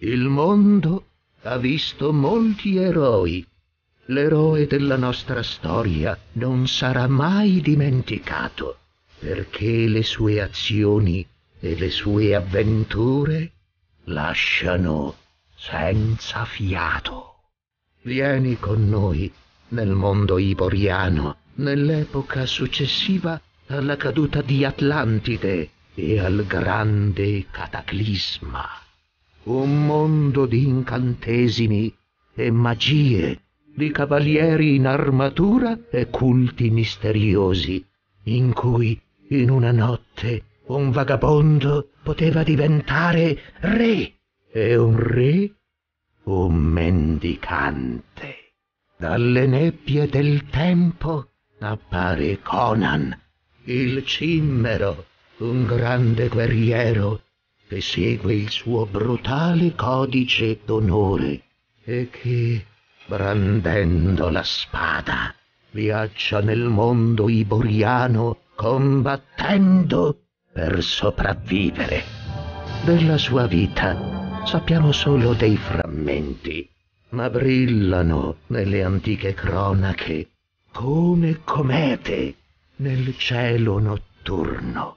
Il mondo ha visto molti eroi. L'eroe della nostra storia non sarà mai dimenticato, perché le sue azioni e le sue avventure lasciano senza fiato. Vieni con noi nel mondo iboriano, nell'epoca successiva alla caduta di Atlantide e al grande cataclisma. Un mondo di incantesimi e magie, di cavalieri in armatura e culti misteriosi, in cui in una notte un vagabondo poteva diventare re e un re un mendicante. Dalle nebbie del tempo appare Conan, il cimmero, un grande guerriero che segue il suo brutale codice d'onore e che, brandendo la spada, viaggia nel mondo iboriano combattendo per sopravvivere. Della sua vita sappiamo solo dei frammenti, ma brillano nelle antiche cronache come comete nel cielo notturno.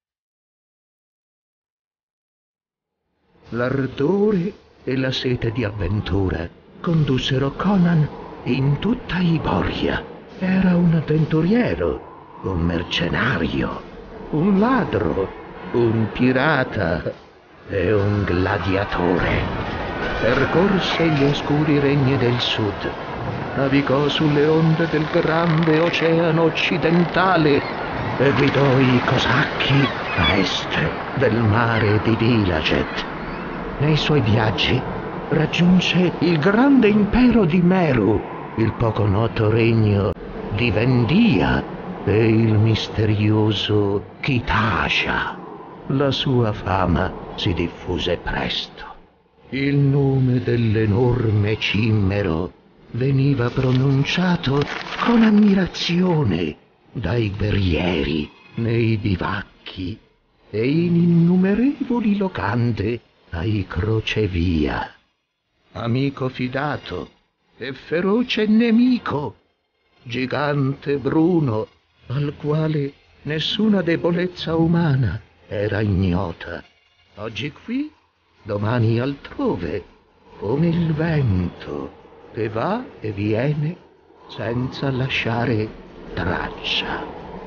L'ardore e la sete di avventura condussero Conan in tutta Iboria. Era un avventuriero, un mercenario, un ladro, un pirata e un gladiatore. Percorse gli oscuri regni del sud, navigò sulle onde del grande oceano occidentale e guidò i cosacchi a est del mare di Vilaget. Nei suoi viaggi raggiunse il grande impero di Meru, il poco noto regno di Vendia e il misterioso Kitasha. La sua fama si diffuse presto. Il nome dell'enorme cimmero veniva pronunciato con ammirazione dai guerrieri nei bivacchi e in innumerevoli locande ai crocevia. Amico fidato e feroce nemico, gigante bruno al quale nessuna debolezza umana era ignota. Oggi qui, domani altrove, come il vento che va e viene senza lasciare traccia.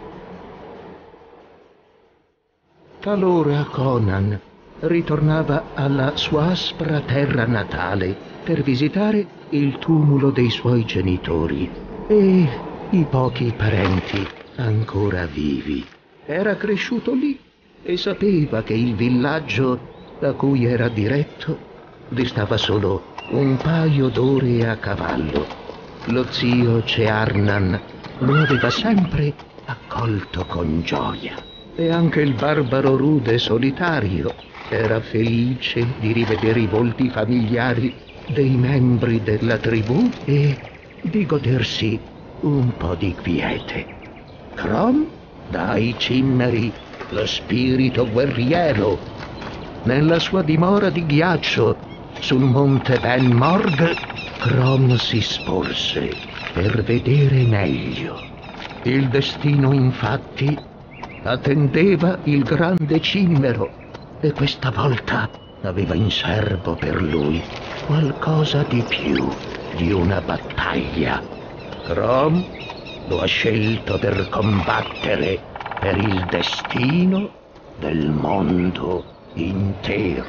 Talora Conan ritornava alla sua aspra terra natale per visitare il tumulo dei suoi genitori e i pochi parenti ancora vivi. Era cresciuto lì e sapeva che il villaggio da cui era diretto distava solo un paio d'ore a cavallo. Lo zio Cearnan lo aveva sempre accolto con gioia e anche il barbaro rude solitario era felice di rivedere i volti familiari dei membri della tribù e di godersi un po' di quiete. Crom dai cimmeri lo spirito guerriero. Nella sua dimora di ghiaccio sul monte Ben Morg, Crom si sporse per vedere meglio. Il destino, infatti, attendeva il grande cimmero e questa volta aveva in serbo per lui qualcosa di più di una battaglia. Crom lo ha scelto per combattere per il destino del mondo intero.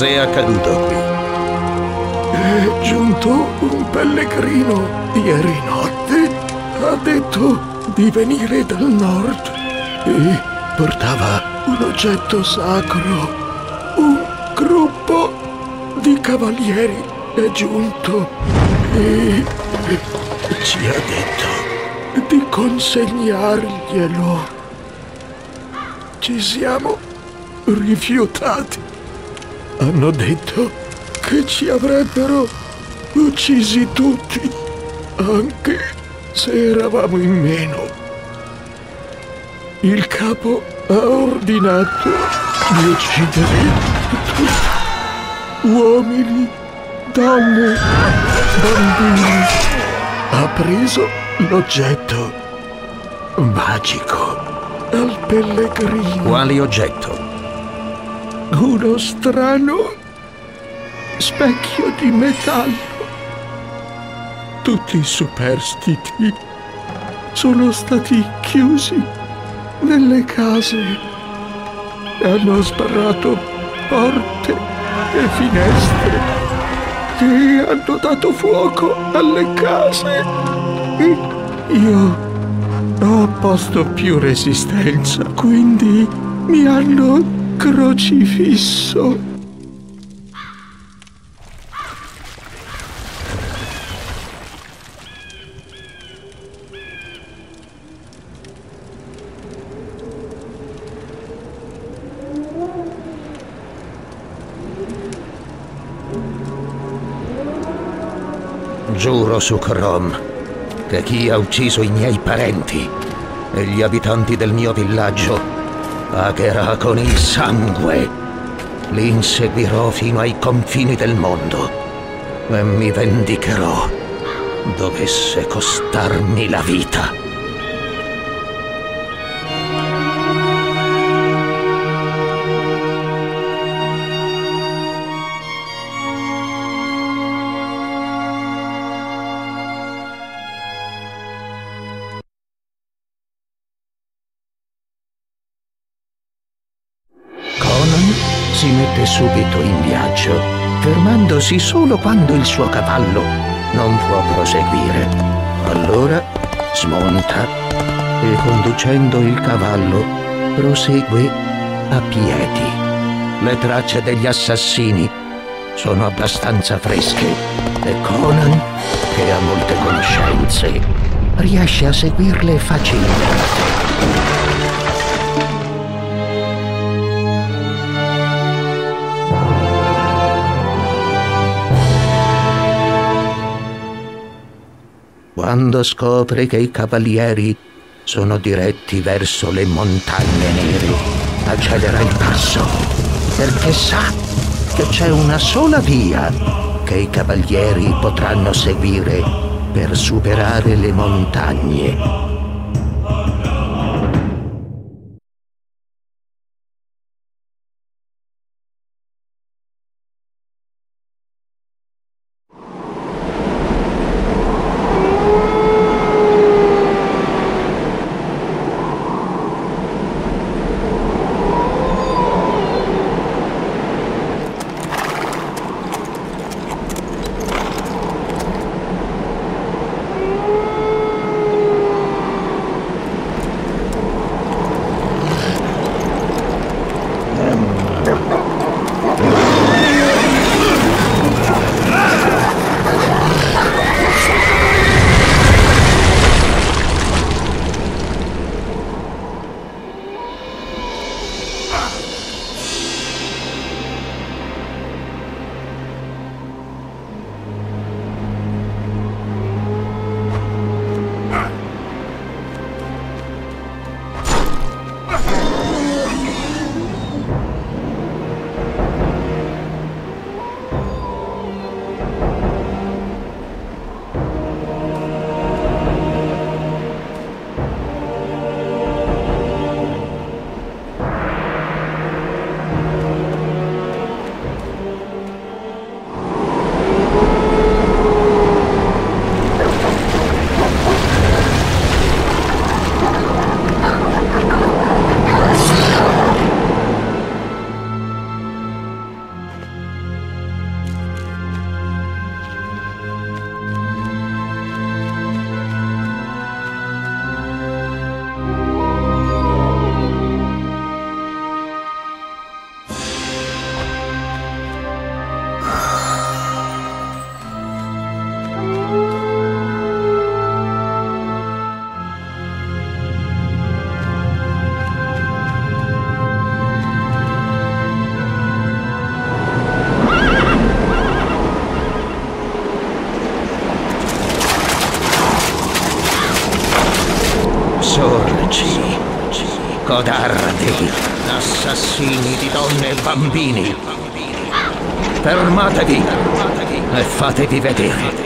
Cos'è accaduto qui? È giunto un pellegrino ieri notte. Ha detto di venire dal nord e portava un oggetto sacro. Un gruppo di cavalieri è giunto e ci ha detto di consegnarglielo. Ci siamo rifiutati. Hanno detto che ci avrebbero uccisi tutti, anche se eravamo in meno. Il capo ha ordinato di uccidere tutti, uomini, donne, bambini. Ha preso l'oggetto magico al pellegrino. Quale oggetto? Uno strano specchio di metallo. Tutti i superstiti sono stati chiusi nelle case. Hanno sbarrato porte e finestre e hanno dato fuoco alle case. E io non ho posto più resistenza, quindi mi hanno crocifisso. Giuro su Crom che chi ha ucciso i miei parenti e gli abitanti del mio villaggio pagherà con il sangue. Li inseguirò fino ai confini del mondo e mi vendicherò, dovesse costarmi la vita. Si mette subito in viaggio, fermandosi solo quando il suo cavallo non può proseguire. Allora smonta e, conducendo il cavallo, prosegue a piedi. Le tracce degli assassini sono abbastanza fresche e Conan, che ha molte conoscenze, riesce a seguirle facilmente. Quando scopre che i cavalieri sono diretti verso le montagne nere, accelera il passo, perché sa che c'è una sola via che i cavalieri potranno seguire per superare le montagne. sorci, codardi, assassini di donne e bambini. Fermatevi e fatevi vedere.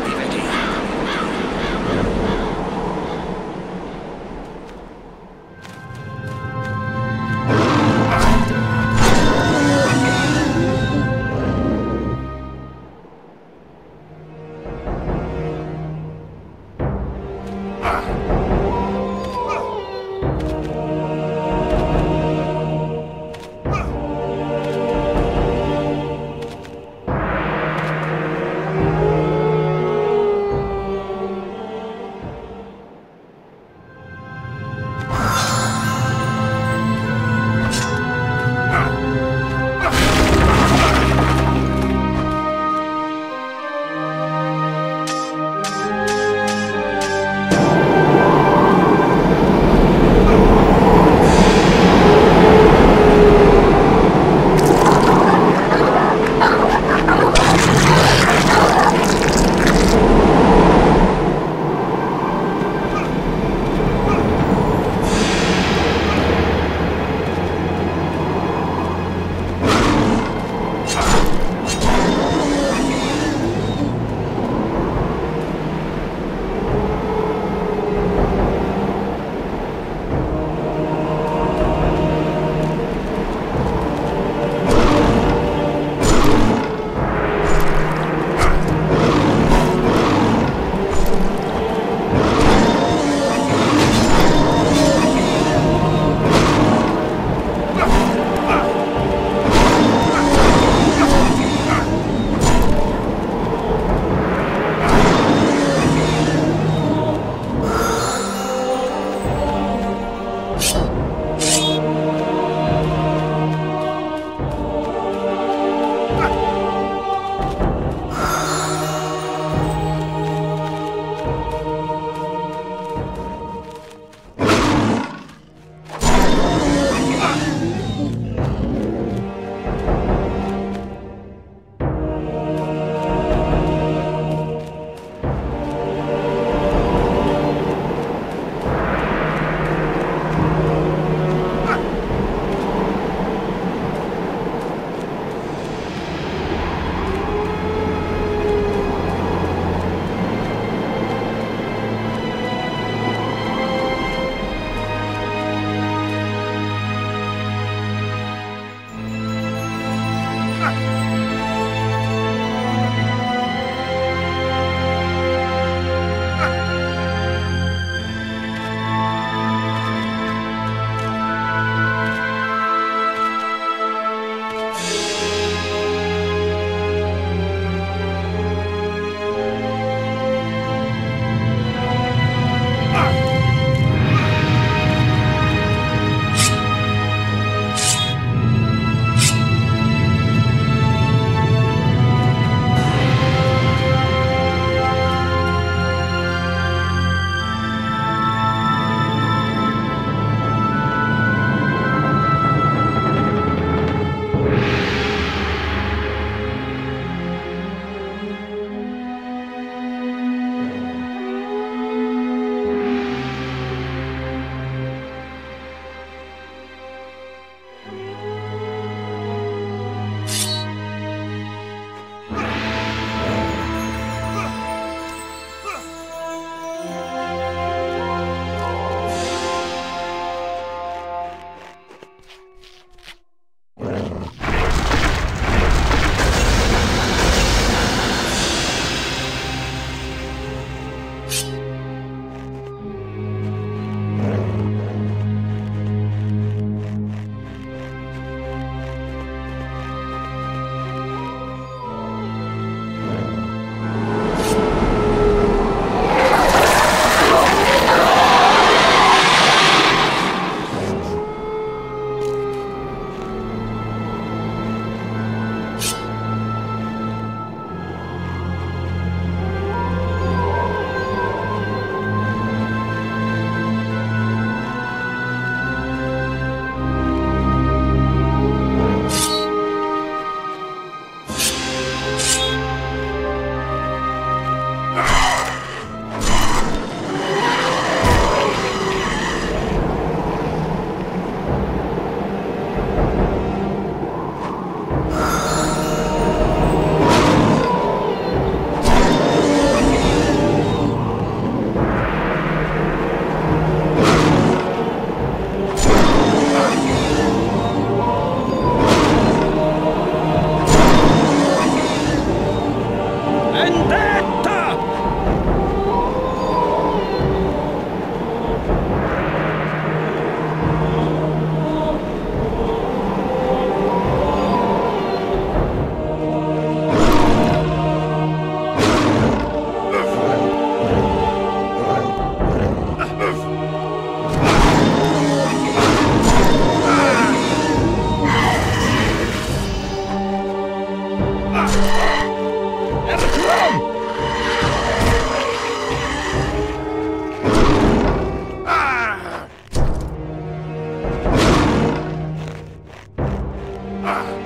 Ah!